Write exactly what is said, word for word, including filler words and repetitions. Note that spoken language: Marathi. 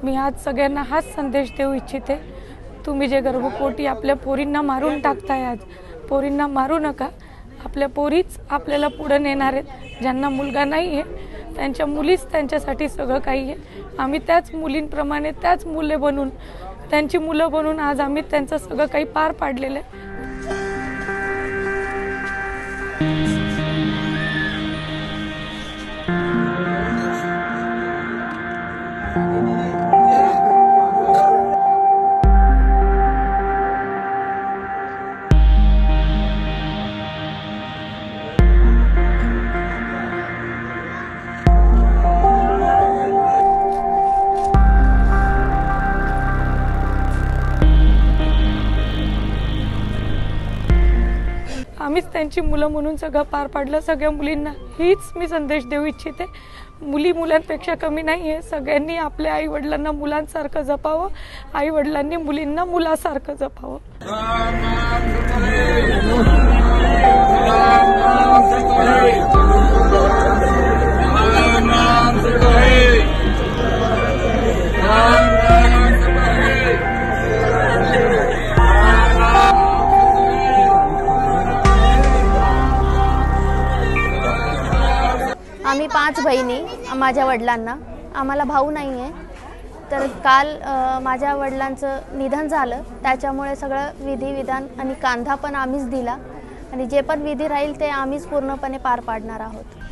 मी आज सगळ्यांना हाच संदेश देऊ इच्छिते, तुम्ही जे गर्भपोटी आपल्या पोरींना मारून टाकताय, आज पोरींना मारू नका। आपल्या पोरीच आपल्याला पुढे नेणार आहेत। ज्यांना मुलगा नाही आहे त्यांच्या मुलीच त्यांच्यासाठी सगळं काही आहे। आम्ही त्याच मुलींप्रमाणे त्याच मुले बनून त्यांची मुलं बनून आज आम्ही त्यांचं सगळं काही पार पाडलेलं आहे। आम्हीच त्यांची मुलं म्हणून सगळं पार पाडलं। सगळ्या मुलींना हीच मी संदेश देऊ इच्छिते, मुली मुलांपेक्षा कमी नाही आहे। सगळ्यांनी आपल्या आई वडिलांना मुलांसारखं जपावं, आई वडिलांनी मुलींना मुलासारखं जपावं। आम्ही पाच बहिणी, माझ्या वडिलांना, आम्हाला भाऊ नाही आहे। तर काल माझ्या वडिलांचं निधन झालं, त्याच्यामुळे सगळं विधी विधान आणि कांदा पण आम्हीच दिला आणि जे पण विधी राहील ते आम्हीच पूर्णपणे पार पाडणार आहोत।